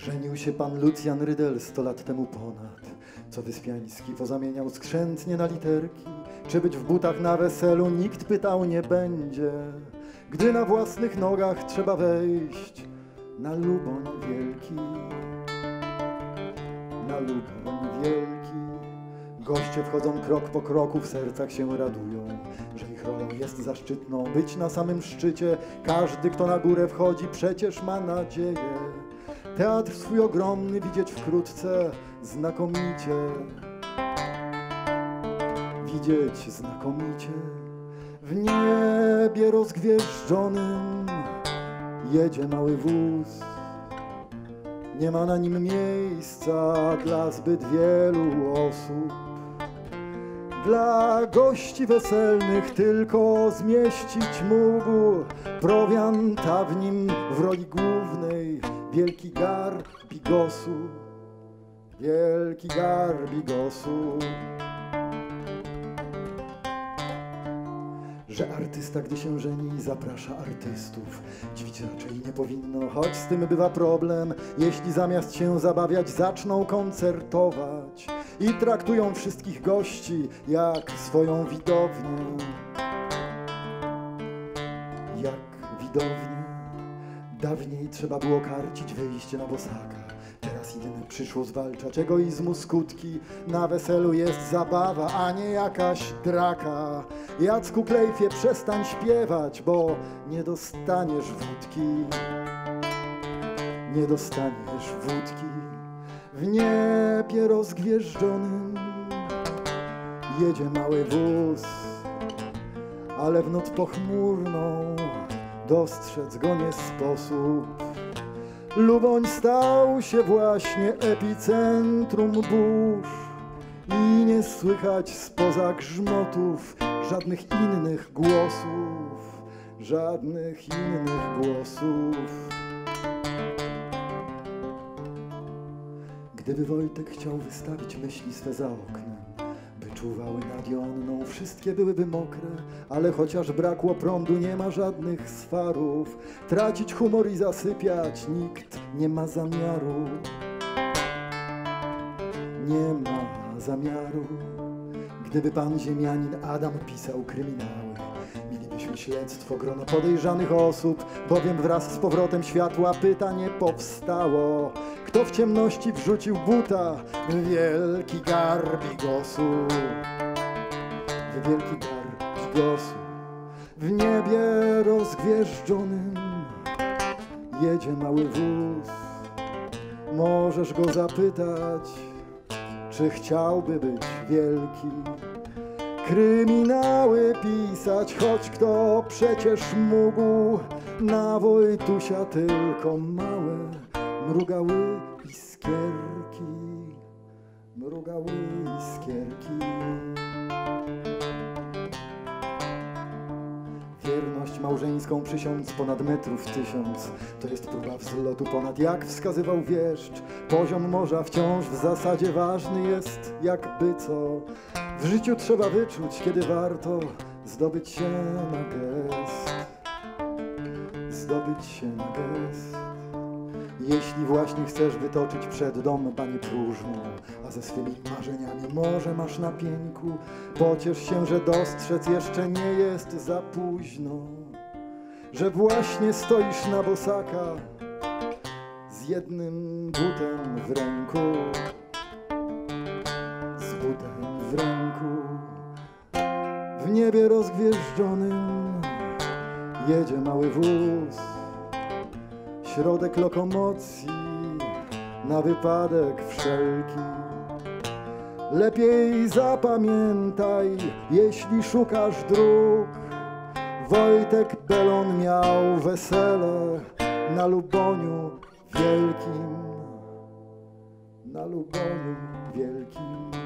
Żenił się pan Lucjan Rydel 100 lat temu ponad, co Wyspiański pozamieniał skrzętnie na literki. Czy być w butach na weselu, nikt pytał nie będzie, gdy na własnych nogach trzeba wejść na Luboń Wielki. Na Luboń Wielki. Goście wchodzą krok po kroku, w sercach się radują, że ich rolą jest zaszczytną być na samym szczycie. Każdy, kto na górę wchodzi, przecież ma nadzieję teatr swój ogromny widzieć wkrótce znakomicie. Widzieć znakomicie. W niebie rozgwieżdżonym jedzie mały wóz. Nie ma na nim miejsca dla zbyt wielu osób. Dla gości weselnych tylko zmieścić mógł prowianta w nim w roli głównej wielki gar bigosu. Wielki gar bigosu. Że artysta, gdy się żeni, zaprasza artystów. Dziwić raczej nie powinno, choć z tym bywa problem, jeśli zamiast się zabawiać zaczną koncertować i traktują wszystkich gości jak swoją widownię. Jak widownię. Dawniej trzeba było karcić wyjście na bosaka. Teraz jedyne przyszło zwalczać egoizmu skutki. Na weselu jest zabawa, a nie jakaś draka. Jacku Klejfie, przestań śpiewać, bo nie dostaniesz wódki. Nie dostaniesz wódki. W niebie rozgwieżdżonym jedzie mały wóz, ale w noc pochmurną dostrzec go nie sposób. Luboń stał się właśnie epicentrum burz i nie słychać spoza grzmotów żadnych innych głosów, żadnych innych głosów. Gdyby Wojtek chciał wystawić myśli swe za oknem, by czuwały nad Jonną, wszystkie byłyby mokre, ale chociaż brakło prądu, nie ma żadnych swarów. Tracić humor i zasypiać nikt nie ma zamiaru. Nie ma zamiaru. Gdyby pan ziemianin Adam pisał kryminały, mielibyśmy śledztwo, grono podejrzanych osób, bowiem wraz z powrotem światła pytanie powstało: kto w ciemności wrzucił buta w wielki gar bigosu? W wielki gar bigosu. W niebie rozgwieżdżonym jedzie mały wóz. Możesz go zapytać, czy chciałby być wielki. Kryminały pisać, choć kto przecież mógł. Na Wojtusia tylko małe mrugały iskierki. Mrugały iskierki. Wierność małżeńską przysiąc ponad metrów 1000. To jest próba wzlotu ponad, jak wskazywał wieszcz. Poziom morza wciąż w zasadzie ważny jest jakby co. W życiu trzeba wyczuć, kiedy warto zdobyć się na gest. Zdobyć się na gest. Jeśli właśnie chcesz wytoczyć przed dom panię próżną, a ze swymi marzeniami może masz na pieńku, pociesz się, że dostrzec jeszcze nie jest za późno, że właśnie stoisz na bosaka z jednym butem w ręku. Z butem w ręku. W niebie rozgwieżdżonym jedzie mały wóz. Środek lokomocji na wypadek wszelki. Lepiej zapamiętaj, jeśli szukasz dróg. Wojtek Belon miał wesele na Luboniu Wielkim. Na Luboniu Wielkim.